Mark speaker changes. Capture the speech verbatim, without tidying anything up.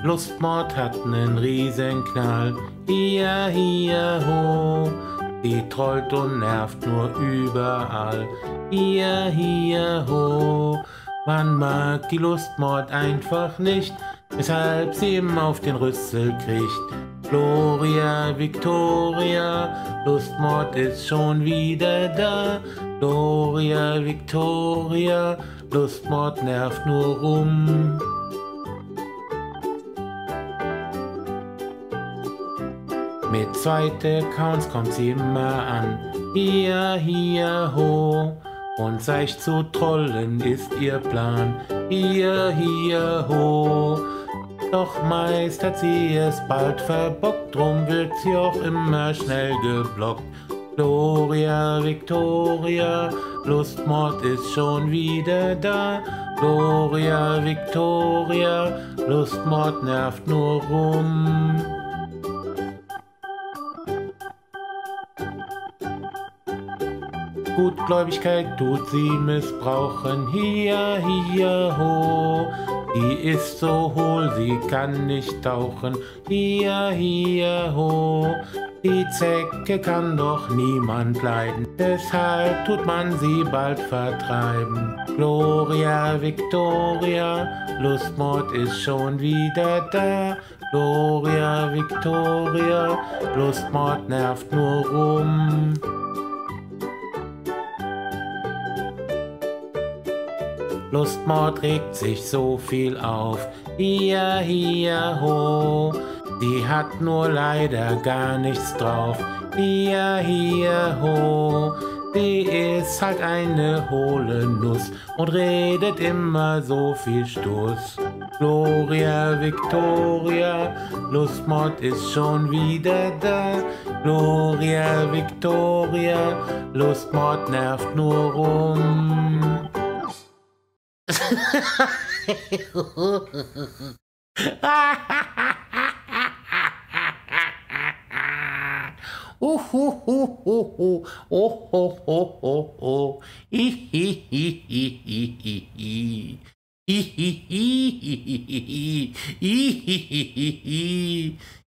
Speaker 1: Lustmord hat nen Riesenknall, hier, hier, ho. Die trollt und nervt nur überall, hier, hier, ho. Man mag die Lustmord einfach nicht, weshalb sie ihm auf den Rüssel kriegt. Gloria, Victoria, Lustmord ist schon wieder da. Gloria, Victoria, Lustmord nervt nur rum. Mit zweite Accounts kommt sie immer an, hier, hier, ho. Und sich zu trollen ist ihr Plan, hier, hier, ho. Doch meist hat sie es bald verbockt, drum wird sie auch immer schnell geblockt. Gloria, Victoria, Lustmord ist schon wieder da. Gloria, Victoria, Lustmord nervt nur rum. Gutgläubigkeit tut sie missbrauchen, hier, hier, ho. Die ist so hohl, sie kann nicht tauchen, hier, hier, ho. Die Zecke kann doch niemand leiden, deshalb tut man sie bald vertreiben. Gloria, Victoria, Lustmord ist schon wieder da. Gloria, Victoria, Lustmord nervt nur rum. Lustmord regt sich so viel auf, hier, hier, ho. Die hat nur leider gar nichts drauf, hier, hier, ho. Die ist halt eine hohle Nuss und redet immer so viel Stuss. Gloria, Victoria, Lustmord ist schon wieder da. Gloria, Victoria, Lustmord nervt nur rum. Oh, ho, ho, ho, ho. Oh, ho, ho, ho, ho. Hi, hi, hi, hi, hi, hi, hi. Hi, hi, hi, hi, hi, hi, hi, hi, hi, hi.